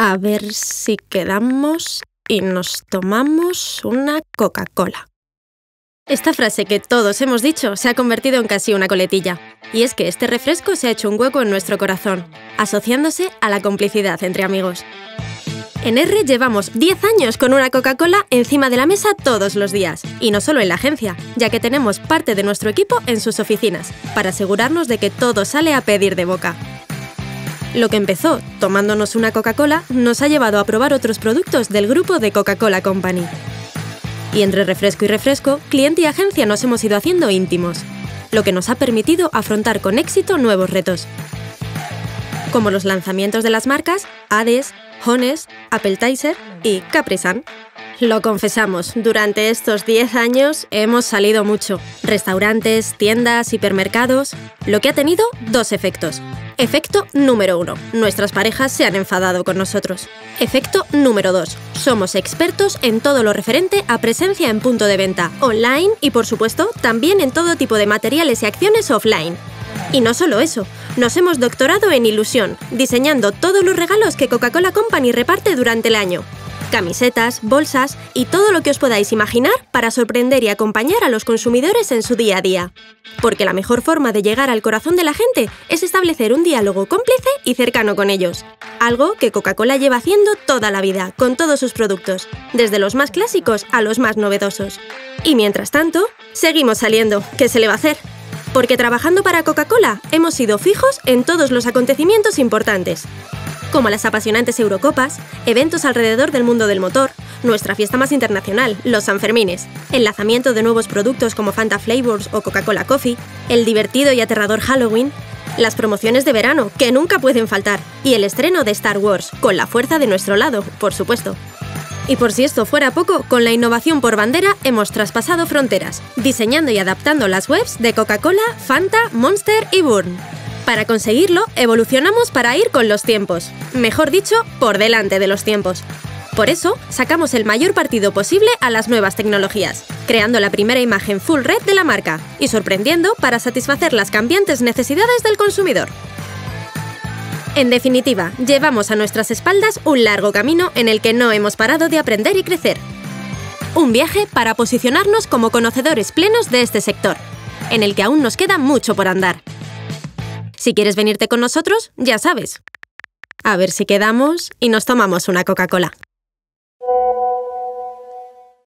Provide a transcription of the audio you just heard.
A ver si quedamos y nos tomamos una Coca-Cola. Esta frase que todos hemos dicho se ha convertido en casi una coletilla. Y es que este refresco se ha hecho un hueco en nuestro corazón, asociándose a la complicidad entre amigos. En R llevamos 10 años con una Coca-Cola encima de la mesa todos los días. Y no solo en la agencia, ya que tenemos parte de nuestro equipo en sus oficinas, para asegurarnos de que todo sale a pedir de boca. Lo que empezó tomándonos una Coca-Cola nos ha llevado a probar otros productos del grupo de Coca-Cola Company. Y entre refresco y refresco, cliente y agencia nos hemos ido haciendo íntimos, lo que nos ha permitido afrontar con éxito nuevos retos, como los lanzamientos de las marcas Hades, Honest, Appetizer y Capri-Sun. Lo confesamos, durante estos 10 años hemos salido mucho. Restaurantes, tiendas, hipermercados... Lo que ha tenido dos efectos. Efecto número 1. Nuestras parejas se han enfadado con nosotros. Efecto número 2. Somos expertos en todo lo referente a presencia en punto de venta, online y, por supuesto, también en todo tipo de materiales y acciones offline. Y no solo eso, nos hemos doctorado en ilusión, diseñando todos los regalos que Coca-Cola Company reparte durante el año. Camisetas, bolsas y todo lo que os podáis imaginar para sorprender y acompañar a los consumidores en su día a día. Porque la mejor forma de llegar al corazón de la gente es establecer un diálogo cómplice y cercano con ellos. Algo que Coca-Cola lleva haciendo toda la vida, con todos sus productos, desde los más clásicos a los más novedosos. Y mientras tanto, seguimos saliendo. ¿Qué se le va a hacer? Porque trabajando para Coca-Cola hemos sido fijos en todos los acontecimientos importantes, como las apasionantes Eurocopas, eventos alrededor del mundo del motor, nuestra fiesta más internacional, los Sanfermines, el lanzamiento de nuevos productos como Fanta Flavors o Coca-Cola Coffee, el divertido y aterrador Halloween, las promociones de verano, que nunca pueden faltar, y el estreno de Star Wars, con la fuerza de nuestro lado, por supuesto. Y por si esto fuera poco, con la innovación por bandera hemos traspasado fronteras, diseñando y adaptando las webs de Coca-Cola, Fanta, Monster y Burn. Para conseguirlo, evolucionamos para ir con los tiempos. Mejor dicho, por delante de los tiempos. Por eso, sacamos el mayor partido posible a las nuevas tecnologías, creando la primera imagen full red de la marca y sorprendiendo para satisfacer las cambiantes necesidades del consumidor. En definitiva, llevamos a nuestras espaldas un largo camino en el que no hemos parado de aprender y crecer. Un viaje para posicionarnos como conocedores plenos de este sector, en el que aún nos queda mucho por andar. Si quieres venirte con nosotros, ya sabes. A ver si quedamos y nos tomamos una Coca-Cola.